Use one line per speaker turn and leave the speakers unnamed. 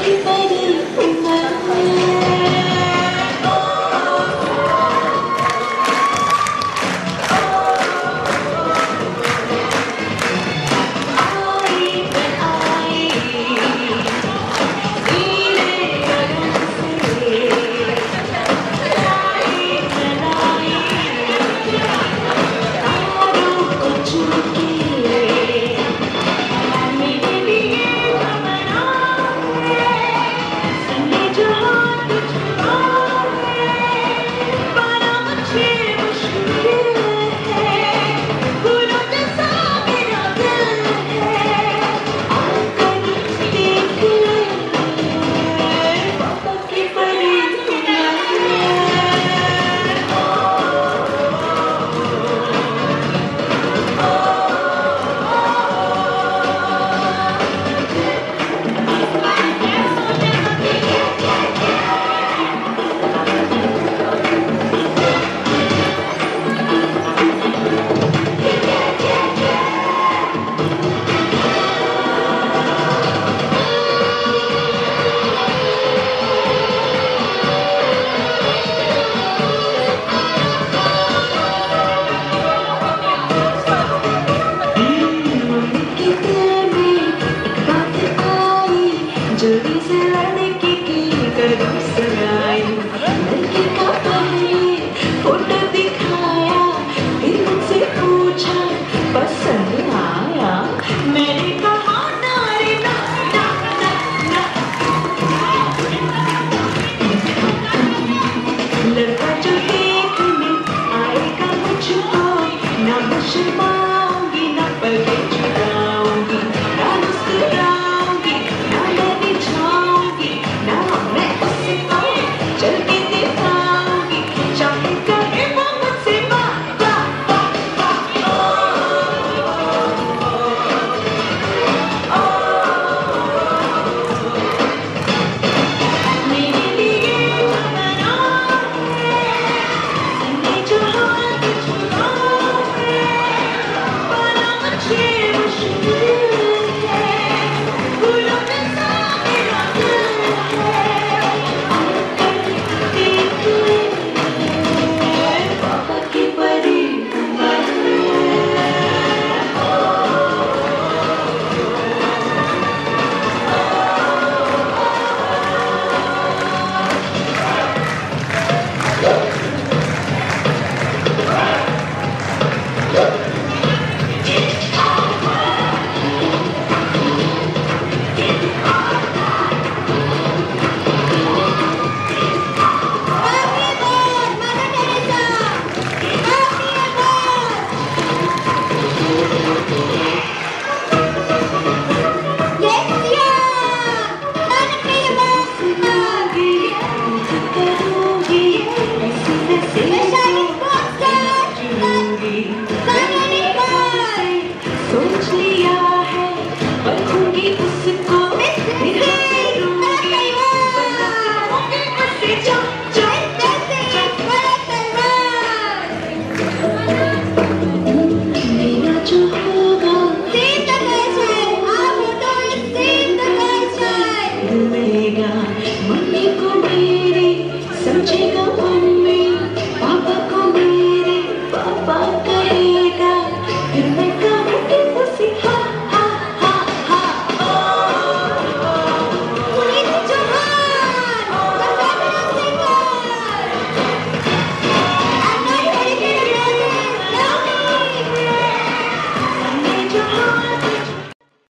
जल्दी से लड़की की कदम सगाई, लड़के का पहले फोटो दिखाया, फिर मुझसे पूछा पसंद आया, मैंने कहा ना रे ना ना ना ना। लड़का जो देखने आएगा मुझको, ना मैं शर्माऊंगी ना पलके झुकाऊंगी, ना मुस्कुराऊंगी ना मैं बिछाऊंगी, ना मैं उसे चल के दिखाऊंगी, चाहे करे वो मुझसे बात बात बात मेरे लिए जो बना है, जो हाथ छुआ है, बड़ा मुझे मुश्किल है, भूलों में सा मेरा दिल है, आकर देख ले, पापा की परी मैं। सोच लिया है परखूंगी उसको, फिर करूंगी उससे जा जा मेरा जो होगा मिलेगा।